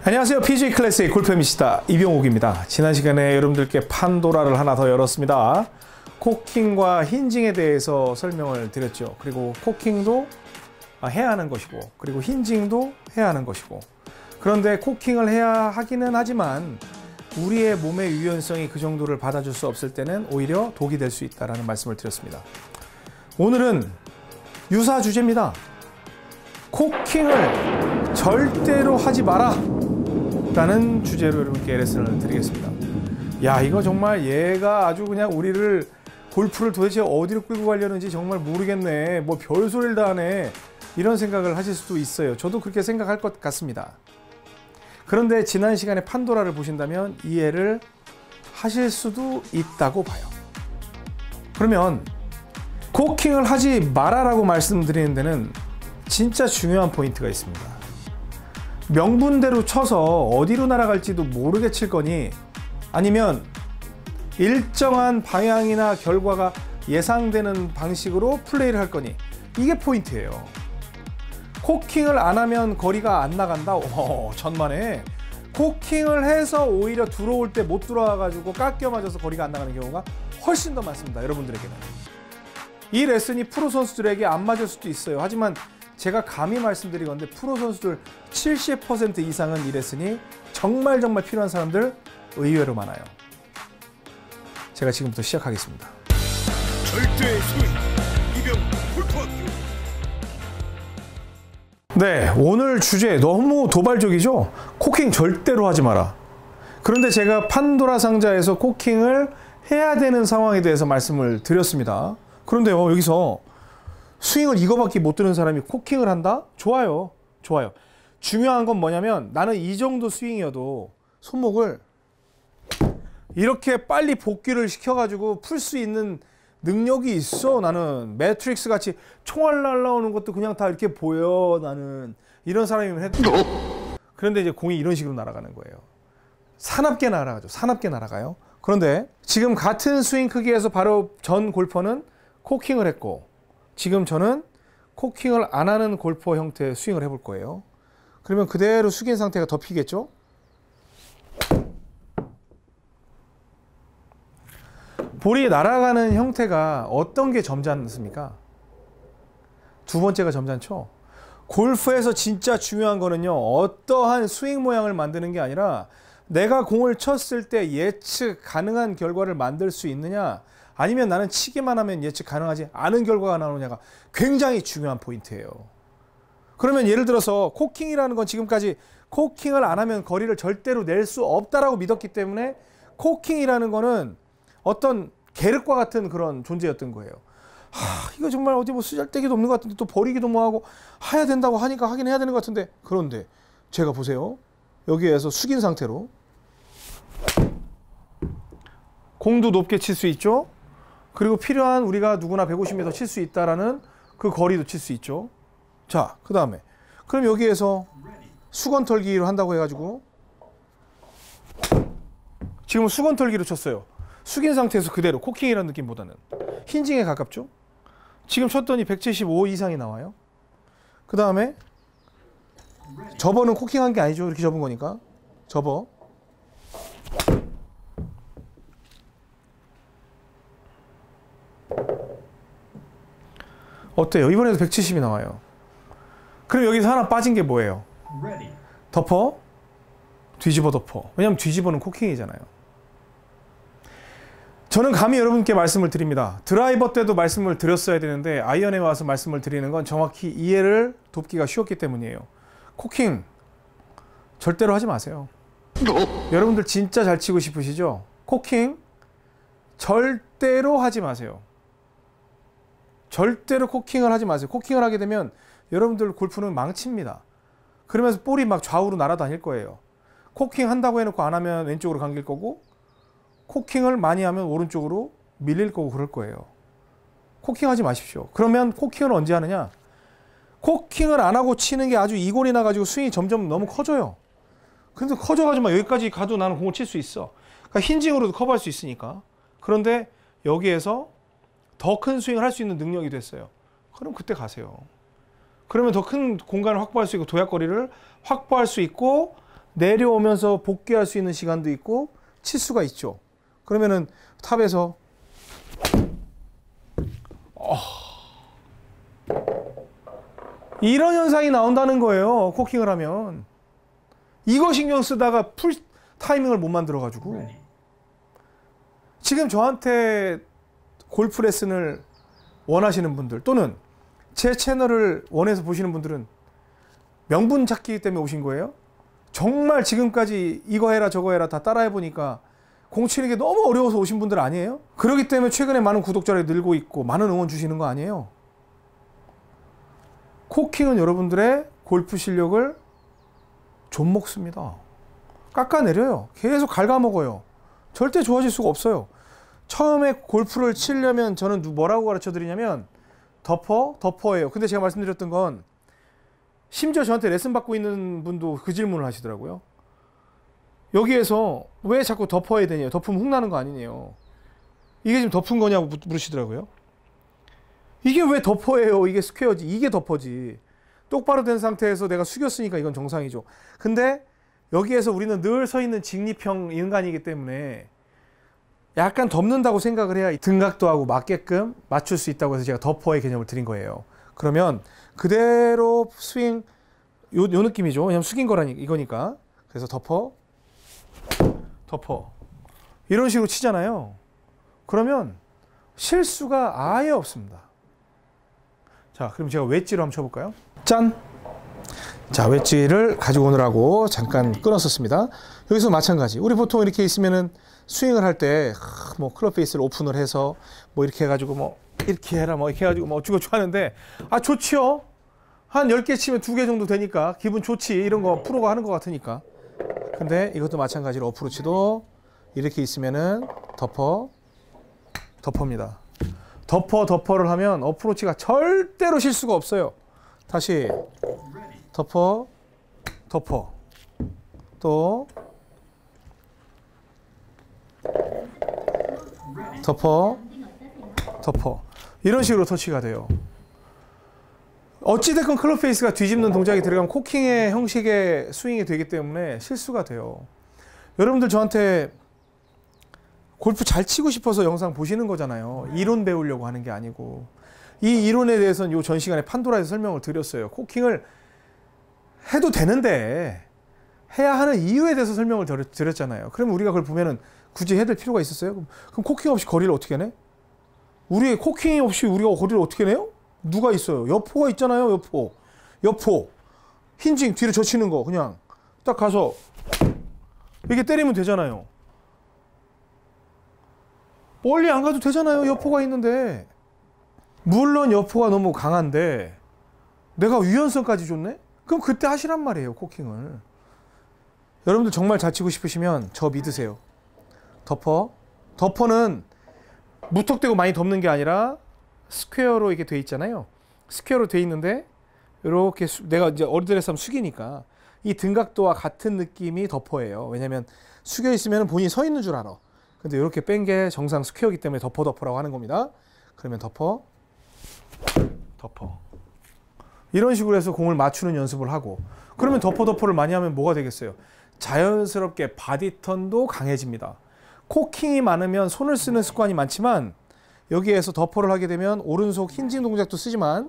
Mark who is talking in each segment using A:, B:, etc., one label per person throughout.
A: 안녕하세요. PGA 클래스의 골프미스터 이병옥입니다. 지난 시간에 여러분들께 판도라를 하나 더 열었습니다. 코킹과 힌징에 대해서 설명을 드렸죠. 그리고 코킹도 해야 하는 것이고, 그리고 힌징도 해야 하는 것이고, 그런데 코킹을 해야 하기는 하지만 우리의 몸의 유연성이 그 정도를 받아줄 수 없을 때는 오히려 독이 될 수 있다는 말씀을 드렸습니다. 오늘은 유사 주제입니다. 코킹을 절대로 하지 마라 라는 주제로 여러분께 레슨을 드리겠습니다. 야, 이거 정말 얘가 아주 그냥 우리를 골프를 도대체 어디로 끌고 가려는지 정말 모르겠네, 뭐 별소리를 다 하네, 이런 생각을 하실 수도 있어요. 저도 그렇게 생각할 것 같습니다. 그런데 지난 시간에 판도라를 보신다면 이해를 하실 수도 있다고 봐요. 그러면 코킹을 하지 마라라고 말씀드리는 데는 진짜 중요한 포인트가 있습니다. 명분대로 쳐서 어디로 날아갈지도 모르게 칠 거니, 아니면 일정한 방향이나 결과가 예상되는 방식으로 플레이를 할 거니, 이게 포인트예요. 코킹을 안 하면 거리가 안 나간다? 천만에. 코킹을 해서 오히려 들어올 때 못 들어와가지고 깎여 맞아서 거리가 안 나가는 경우가 훨씬 더 많습니다. 여러분들에게는. 이 레슨이 프로 선수들에게 안 맞을 수도 있어요. 하지만 제가 감히 말씀드리건데 프로 선수들 70% 이상은 이 레슨이 정말 필요한 사람들 의외로 많아요. 제가 지금부터 시작하겠습니다.
B: 절대의 스윙, 이병옥 골프학교.
A: 네, 오늘 주제 너무 도발적이죠? 코킹 절대로 하지 마라. 그런데 제가 판도라 상자에서 코킹을 해야 되는 상황에 대해서 말씀을 드렸습니다. 그런데요, 여기서 스윙을 이거밖에 못 드는 사람이 코킹을 한다? 좋아요. 좋아요. 중요한 건 뭐냐면, 나는 이 정도 스윙이어도 손목을 이렇게 빨리 복귀를 시켜가지고 풀 수 있는 능력이 있어. 나는 매트릭스 같이 총알 날라오는 것도 그냥 다 이렇게 보여. 나는 이런 사람이면 해도. 그런데 이제 공이 이런 식으로 날아가는 거예요. 사납게 날아가죠. 사납게 날아가요. 그런데 지금 같은 스윙 크기에서 바로 전 골퍼는 코킹을 했고, 지금 저는 코킹을 안 하는 골퍼 형태의 스윙을 해볼 거예요. 그러면 그대로 숙인 상태가 덮이겠죠? 볼이 날아가는 형태가 어떤 게 점잖습니까? 두 번째가 점잖죠? 골프에서 진짜 중요한 거는요, 어떠한 스윙 모양을 만드는 게 아니라 내가 공을 쳤을 때 예측 가능한 결과를 만들 수 있느냐, 아니면 나는 치기만 하면 예측 가능하지 않은 결과가 나오느냐가 굉장히 중요한 포인트예요. 그러면 예를 들어서 코킹이라는 건 지금까지 코킹을 안 하면 거리를 절대로 낼 수 없다라고 믿었기 때문에 코킹이라는 거는 어떤 계륵과 같은 그런 존재였던 거예요. 이거 정말 어디 뭐 쓰잘데기도 없는 것 같은데 또 버리기도 뭐하고 해야 된다고 하니까 하긴 해야 되는 것 같은데, 그런데 제가 보세요. 여기에서 숙인 상태로 공도 높게 칠 수 있죠. 그리고 필요한, 우리가 누구나 150m 칠 수 있다라는 그 거리도 칠 수 있죠. 자, 그 다음에 그럼 여기에서 수건 털기로 한다고 해가지고 지금 수건 털기로 쳤어요. 숙인 상태에서 그대로 코킹이라는 느낌보다는 힌징에 가깝죠. 지금 쳤더니 175 이상이 나와요. 그 다음에 접어는 코킹한 게 아니죠. 이렇게 접은 거니까 접어. 어때요? 이번에도 170이 나와요. 그럼 여기서 하나 빠진 게 뭐예요? 덮어, 뒤집어 덮어. 왜냐면 뒤집어는 코킹이잖아요. 저는 감히 여러분께 말씀을 드립니다. 드라이버 때도 말씀을 드렸어야 되는데 아이언에 와서 말씀을 드리는 건 정확히 이해를 돕기가 쉬웠기 때문이에요. 코킹 절대로 하지 마세요. 여러분들 진짜 잘 치고 싶으시죠? 코킹 절대로 하지 마세요. 절대로 코킹을 하지 마세요. 코킹을 하게 되면 여러분들 골프는 망칩니다. 그러면서 볼이 막 좌우로 날아다닐 거예요. 코킹 한다고 해놓고 안 하면 왼쪽으로 감길 거고, 코킹을 많이 하면 오른쪽으로 밀릴 거고 그럴 거예요. 코킹 하지 마십시오. 그러면 코킹을 언제 하느냐? 코킹을 안 하고 치는 게 아주 이골이 나가지고 스윙이 점점 너무 커져요. 근데 커져가지고 막 여기까지 가도 나는 공을 칠 수 있어. 그러니까 힌징으로도 커버할 수 있으니까. 그런데 여기에서 더 큰 스윙을 할 수 있는 능력이 됐어요. 그럼 그때 가세요. 그러면 더 큰 공간을 확보할 수 있고 도약거리를 확보할 수 있고, 내려오면서 복귀할 수 있는 시간도 있고 칠 수가 있죠. 그러면은 탑에서 이런 현상이 나온다는 거예요. 코킹을 하면. 이거 신경 쓰다가 풀 타이밍을 못 만들어 가지고. 지금 저한테 골프 레슨을 원하시는 분들 또는 제 채널을 원해서 보시는 분들은 명분 찾기 때문에 오신 거예요? 정말 지금까지 이거 해라 저거 해라 다 따라해 보니까 공 치는 게 너무 어려워서 오신 분들 아니에요? 그렇기 때문에 최근에 많은 구독자를 늘고 있고 많은 응원 주시는 거 아니에요? 코킹은 여러분들의 골프 실력을 좀 먹습니다. 깎아내려요. 계속 갉아먹어요. 절대 좋아질 수가 없어요. 처음에 골프를 치려면 저는 뭐라고 가르쳐 드리냐면 덮어예요. 근데 제가 말씀드렸던 건 심지어 저한테 레슨 받고 있는 분도 그 질문을 하시더라고요. 여기에서 왜 자꾸 덮어야 되냐, 덮으면 훅나는 거 아니냐요. 이게 지금 덮은 거냐고 물으시더라고요. 이게 왜 덮어예요? 이게 스퀘어지, 이게 덮어지. 똑바로 된 상태에서 내가 숙였으니까 이건 정상이죠. 근데 여기에서 우리는 늘 서 있는 직립형 인간이기 때문에 약간 덮는다고 생각을 해야 등각도하고 맞게끔 맞출 수 있다고 해서 제가 덮어의 개념을 드린 거예요. 그러면 그대로 스윙 요 느낌이죠. 왜냐면 숙인 거라니 이거니까. 그래서 덮어 이런 식으로 치잖아요. 그러면 실수가 아예 없습니다. 자, 그럼 제가 웨지로 한번 쳐볼까요? 짠! 자, 웨지를 가지고 오느라고 잠깐 끊었었습니다. 여기서 마찬가지. 우리 보통 이렇게 있으면은 스윙을 할 때 뭐 클럽 페이스를 오픈을 해서 뭐 이렇게 해가지고 뭐 이렇게 해라 뭐 이렇게 해가지고 뭐 어쩌고저쩌고 하는데 좋지요. 한 10개 치면 2개 정도 되니까 기분 좋지. 이런 거 프로가 하는 것 같으니까. 근데 이것도 마찬가지로 어프로치도 이렇게 있으면은 덮어입니다. 덮어를 하면 어프로치가 절대로 실수가 없어요. 다시 덮어 또 덮어 이런 식으로 터치가 돼요. 어찌됐건 클럽 페이스가 뒤집는 동작이 들어가면 코킹의 형식의 스윙이 되기 때문에 실수가 돼요. 여러분들 저한테 골프 잘 치고 싶어서 영상 보시는 거잖아요. 이론 배우려고 하는 게 아니고. 이 이론에 대해서는 요 전 시간에 판도라에서 설명을 드렸어요. 코킹을 해도 되는데 해야 하는 이유에 대해서 설명을 드렸잖아요. 그러면 우리가 그걸 보면은 굳이 해야 될 필요가 있었어요? 그럼 코킹 없이 거리를 어떻게 내? 우리 코킹 없이 우리가 거리를 어떻게 내요? 누가 있어요? 여포가 있잖아요. 여포 힌징 뒤로 젖히는 거 그냥 딱 가서 이렇게 때리면 되잖아요. 멀리 안 가도 되잖아요. 여포가 있는데. 물론 여포가 너무 강한데 내가 유연성까지 줬네? 그럼 그때 하시란 말이에요. 코킹을. 여러분들 정말 잘 치고 싶으시면 저 믿으세요. 덮어는 무턱대고 많이 덮는 게 아니라 스퀘어로 이렇게 돼 있잖아요. 스퀘어로 돼 있는데 이렇게 내가 이제 어디드레스 하면 숙이니까 이 등각도와 같은 느낌이 덮어예요. 왜냐면 숙여 있으면 본인이 서 있는 줄 알아. 근데 이렇게 뺀 게 정상 스퀘어이기 때문에 덮어라고 하는 겁니다. 그러면 덮어 이런 식으로 해서 공을 맞추는 연습을 하고 그러면 덮어를 많이 하면 뭐가 되겠어요? 자연스럽게 바디턴도 강해집니다. 코킹이 많으면 손을 쓰는 습관이 많지만 여기에서 덮어를 하게 되면 오른손 힌징 동작도 쓰지만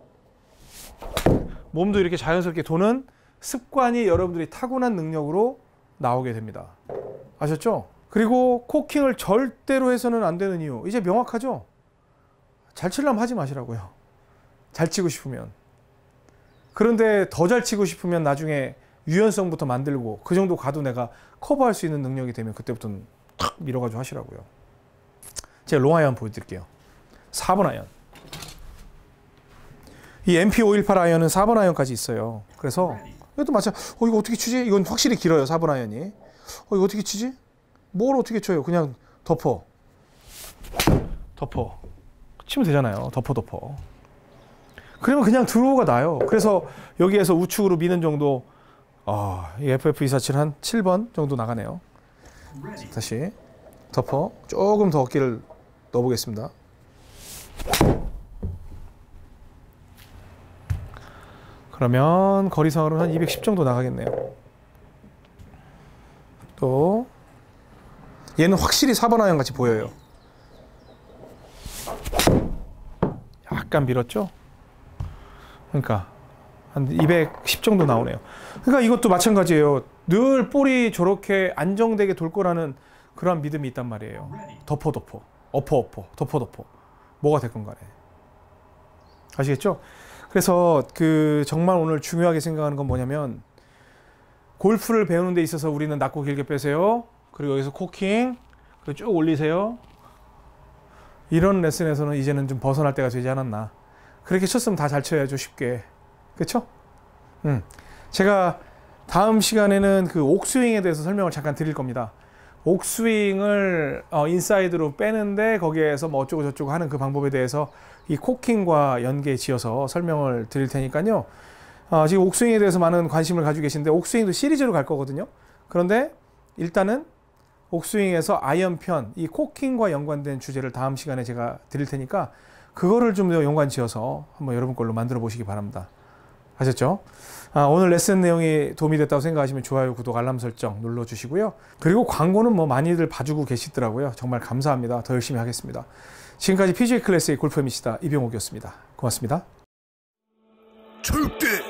A: 몸도 이렇게 자연스럽게 도는 습관이 여러분들이 타고난 능력으로 나오게 됩니다. 아셨죠? 그리고 코킹을 절대로 해서는 안 되는 이유 이제 명확하죠? 잘 치려면 하지 마시라고요. 잘 치고 싶으면. 그런데 더 잘 치고 싶으면 나중에 유연성부터 만들고 그 정도 가도 내가 커버할 수 있는 능력이 되면 그때부터는 탁 밀어가지고 하시라고요. 제가 롱 아이언 보여드릴게요. 4번 아이언. 이 MP518 아이언은 4번 아이언까지 있어요. 그래서 이것도 마찬가지. 이거 어떻게 치지? 이건 확실히 길어요. 4번 아이언이. 이거 어떻게 치지? 뭘 어떻게 쳐요? 그냥 덮어. 치면 되잖아요. 덮어. 그러면 그냥 드로우가 나요. 그래서 여기에서 우측으로 미는 정도 이 FF247 한 7번 정도 나가네요. 다시 덮어. 조금 더 어깨를 넣어보겠습니다. 그러면 거리상으로는 한 210 정도 나가겠네요. 또 얘는 확실히 4번 아이언 같이 보여요. 약간 밀었죠? 그러니까 한 210 정도 나오네요. 그러니까 이것도 마찬가지예요. 늘 볼이 저렇게 안정되게 돌 거라는 그런 믿음이 있단 말이에요. 덮어 덮어 뭐가 됐건 간에. 아시겠죠? 그래서 정말 오늘 중요하게 생각하는 건 뭐냐면, 골프를 배우는 데 있어서 우리는 낮고 길게 빼세요. 그리고 여기서 코킹, 그리고 쭉 올리세요. 이런 레슨에서는 이제는 좀 벗어날 때가 되지 않았나. 그렇게 쳤으면 다 잘 쳐야죠, 쉽게. 그렇죠? 제가 다음 시간에는 그 옥스윙에 대해서 설명을 잠깐 드릴 겁니다. 옥스윙을 인사이드로 빼는데 거기에서 뭐 어쩌고 저쩌고 하는 그 방법에 대해서 이 코킹과 연계 지어서 설명을 드릴 테니까요. 지금 옥스윙에 대해서 많은 관심을 가지고 계신데, 옥스윙도 시리즈로 갈 거거든요. 그런데 일단은 옥스윙에서 아이언 편, 이 코킹과 연관된 주제를 다음 시간에 제가 드릴 테니까 그거를 좀 더 연관 지어서 한번 여러분 걸로 만들어 보시기 바랍니다. 아셨죠? 오늘 레슨 내용이 도움이 됐다고 생각하시면 좋아요, 구독, 알람 설정 눌러주시고요. 그리고 광고는 뭐 많이들 봐주고 계시더라고요. 정말 감사합니다. 더 열심히 하겠습니다. 지금까지 PGA 클래스의 골프 MC다 이병옥이었습니다. 고맙습니다.
B: 절대